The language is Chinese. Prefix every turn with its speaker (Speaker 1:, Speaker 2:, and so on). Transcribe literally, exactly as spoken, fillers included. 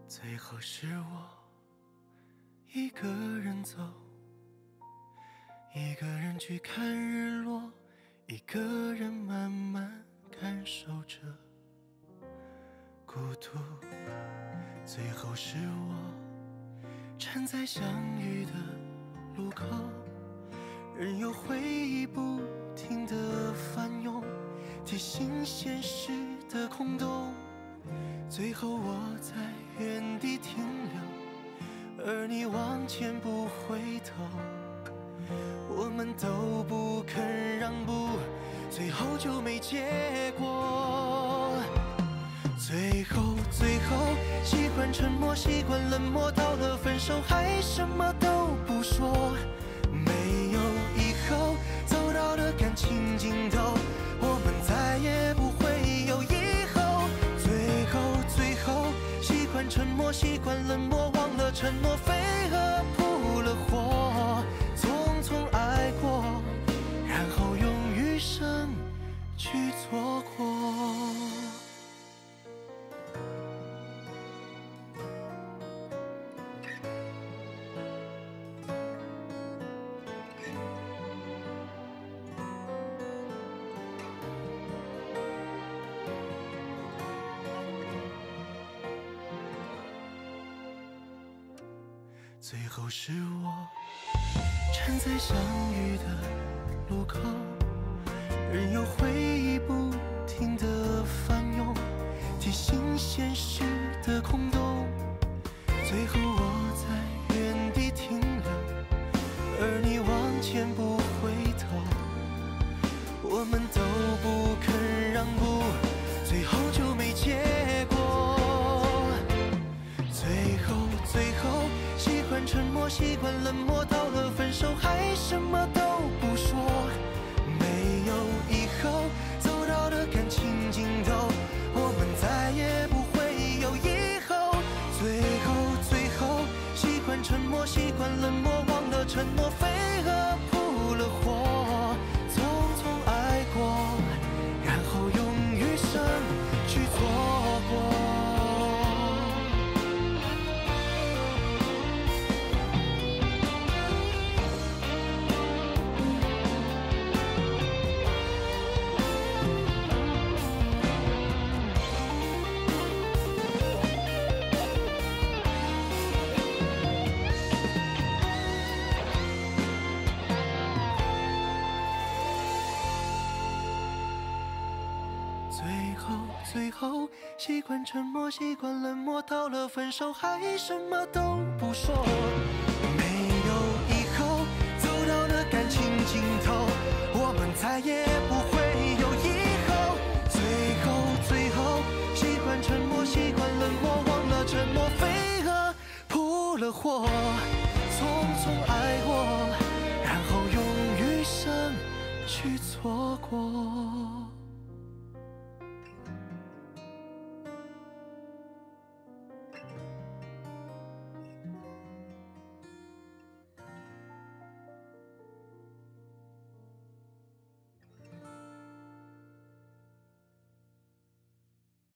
Speaker 1: 最后是我一个人走，一个人去看日落，一个人慢慢感受着孤独。最后是我站在相遇的路口，任由回忆不停地翻涌，提醒现实的空洞。最后我在原地停留，而你往前不回头，我们都不肯让步，最后就没结果。最后最后习惯沉默，习惯冷漠，到了分手还什么都不说。没有以后，走到了感情尽头，我们再也不会有以后。最后最后习惯沉默，习惯冷漠，忘了承诺，飞蛾扑了火，匆匆爱过，然后用余生去错过。最后是我站在相遇的路口，任由回忆不停地翻涌，提醒现实的空洞。最后我在原地停留，而你往前不回头，我们都不肯让步，最后就没结果。最后最后习惯沉默，习惯冷漠，到了分手还什么都不说。没有以后，走到了感情尽头，我们再也不会有以后。最后最后习惯沉默，习惯冷漠，忘了承诺，飞蛾扑了火，匆匆爱过，然后用余生去错过。最后最后习惯沉默，习惯冷漠，到了分手还什么都不说。没有以后，走到了感情尽头，我们再也不会有以后。最后最后习惯沉默，习惯冷漠，忘了承诺，飞蛾扑了火，匆匆爱过，然后用余生去错过。